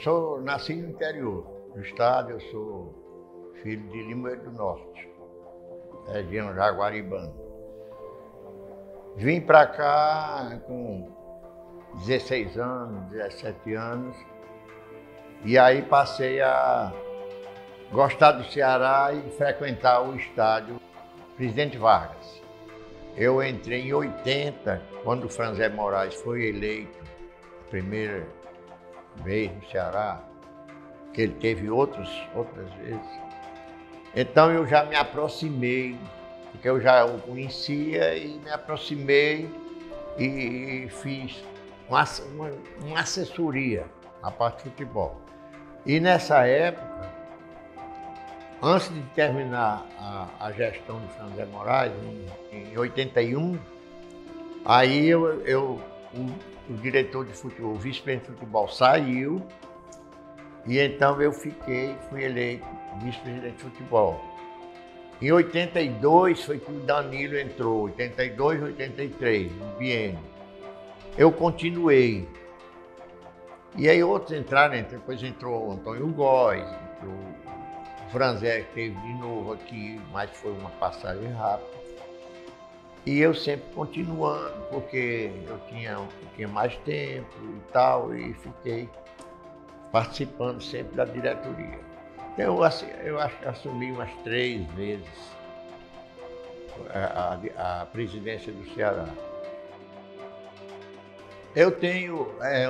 nasci no interior do estado, eu sou filho de Limoeiro do Norte, região Jaguaribana. Vim para cá com 16 anos, 17 anos, e aí passei a gostar do Ceará e frequentar o estádio Presidente Vargas. Eu entrei em 80, quando o Franzé Moraes foi eleito a primeira vez no Ceará, que ele teve outras vezes. Então eu já me aproximei, porque eu já o conhecia e me aproximei e fiz uma assessoria na parte de futebol. E nessa época, antes de terminar a gestão do Franzé Moraes, em 81, aí o diretor de futebol, o vice-presidente de futebol saiu, e então eu fui eleito vice-presidente de futebol. Em 82 foi que o Danilo entrou, 82, 83, no biênio. Eu continuei. E aí outros entraram, depois entrou o Antônio Góes, entrou o Franzé, que esteve de novo aqui, mas foi uma passagem rápida. E eu sempre continuando, porque eu tinha mais tempo e tal, e fiquei participando sempre da diretoria. Eu acho que assumi umas 3 vezes a presidência do Ceará. Eu tenho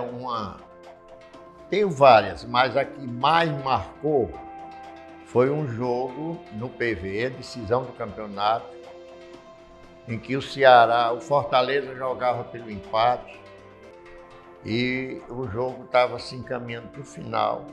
várias, mas a que mais marcou foi um jogo no PV, decisão do campeonato, em que o Fortaleza jogava pelo empate e o jogo estava se encaminhando para o final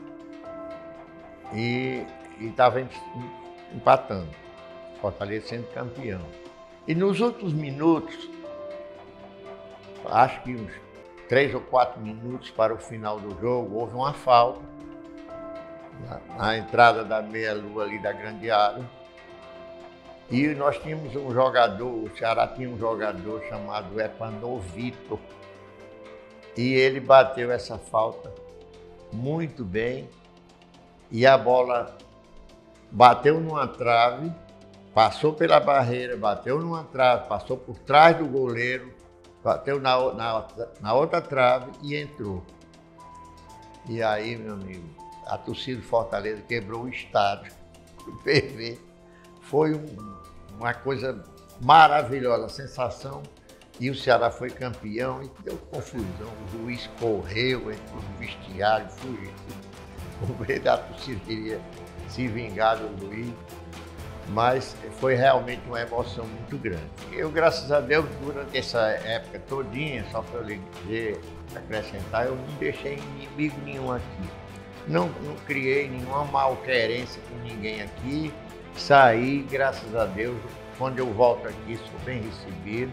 e estava empatando, Fortaleza sendo campeão. E nos últimos minutos, acho que uns 3 ou 4 minutos para o final do jogo, houve uma falta na entrada da meia-lua ali da grande área. E nós tínhamos um jogador, o Ceará tinha um jogador chamado Epanovito, e ele bateu essa falta muito bem, e a bola bateu numa trave, passou pela barreira, bateu numa trave, passou por trás do goleiro, bateu na outra trave e entrou. E aí, meu amigo, a torcida do Fortaleza quebrou o estádio do PV. Foi uma coisa maravilhosa, a sensação. E o Ceará foi campeão e deu confusão. O Luiz correu, entrou no vestiário, fugiu. O meio da torcida queria se vingar do Luiz. Mas foi realmente uma emoção muito grande. Eu, graças a Deus, durante essa época todinha, só para eu lhe dizer, acrescentar, eu não deixei inimigo nenhum aqui. Não criei nenhuma malquerência com ninguém aqui. Saí, graças a Deus, quando eu volto aqui, sou bem recebido.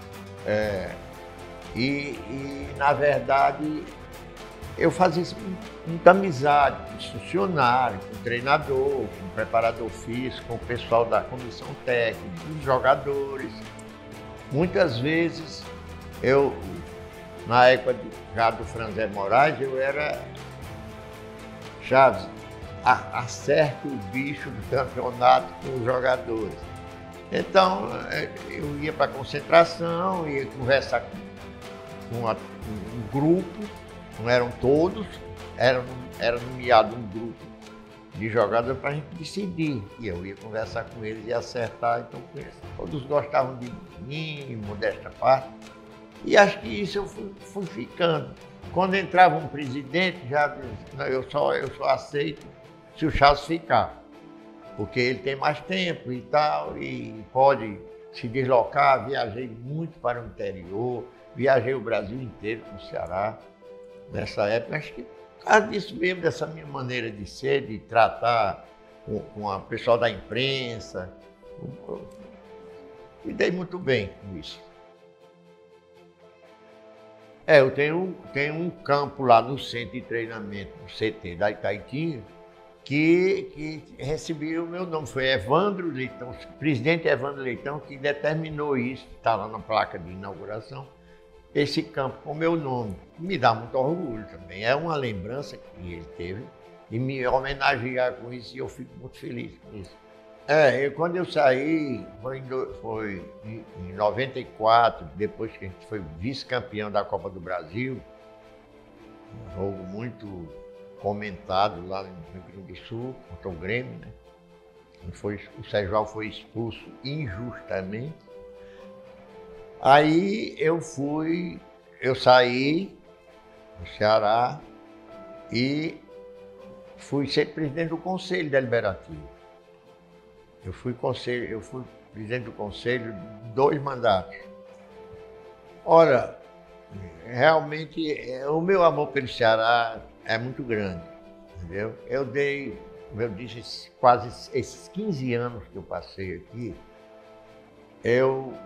Na verdade, eu fazia isso com muita amizade, com os funcionários, com o treinador, com o preparador físico, com o pessoal da comissão técnica, com os jogadores. Muitas vezes, na época já do Franzé Moraes, eu era Chaves, acerta o bicho do campeonato com os jogadores. Então, eu ia para a concentração, ia conversar com um grupo, não eram todos, era nomeado um grupo de jogadores para a gente decidir. E eu ia conversar com eles e acertar, então todos gostavam de mim, modesta parte. E acho que isso eu fui ficando. Quando entrava um presidente, eu só aceito se o Chaves ficar, porque ele tem mais tempo e tal, e pode se deslocar. Viajei muito para o interior, viajei o Brasil inteiro com o Ceará nessa época. Acho que por causa disso mesmo, dessa minha maneira de ser, de tratar com o pessoal da imprensa, me dei muito bem com isso. Eu tenho um campo lá no centro de treinamento, no CT da Itaitinga, que recebeu o meu nome. Foi Evandro Leitão, o presidente Evandro Leitão, que determinou isso, está lá na placa de inauguração. esse campo com o meu nome. Me dá muito orgulho também. É uma lembrança que ele teve e me homenagear com isso, e eu fico muito feliz com isso. Quando eu saí, foi em 94, depois que a gente foi vice-campeão da Copa do Brasil, um jogo muito comentado lá no Rio Grande do Sul, contra o Grêmio, né? O Sérgio foi expulso injustamente. Aí eu saí do Ceará e fui ser presidente do Conselho Deliberativo. Eu fui presidente do Conselho 2 mandatos. Ora, realmente o meu amor pelo Ceará é muito grande, entendeu? Eu disse, quase esses 15 anos que eu passei aqui, eu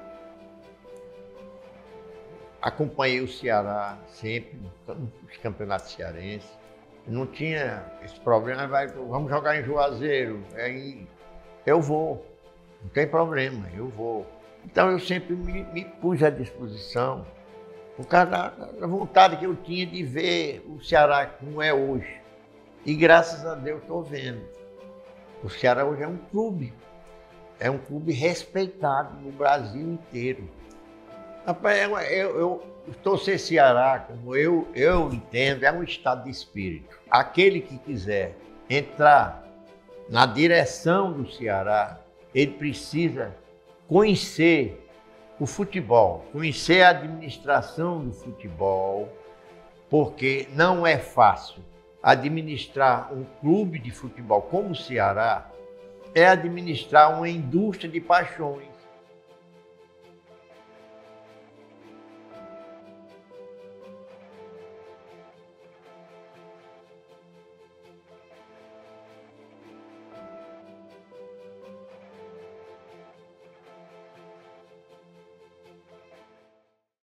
acompanhei o Ceará sempre, nos campeonatos cearenses. Não tinha esse problema, vamos jogar em Juazeiro, aí eu vou, não tem problema, eu vou. Então eu sempre me pus à disposição, por causa da vontade que eu tinha de ver o Ceará como é hoje. E graças a Deus estou vendo. O Ceará hoje é um clube respeitado no Brasil inteiro. Rapaz, eu torcer Ceará, como eu entendo, é um estado de espírito. Aquele que quiser entrar na direção do Ceará, ele precisa conhecer o futebol, conhecer a administração do futebol, porque não é fácil. Administrar um clube de futebol como o Ceará é administrar uma indústria de paixões.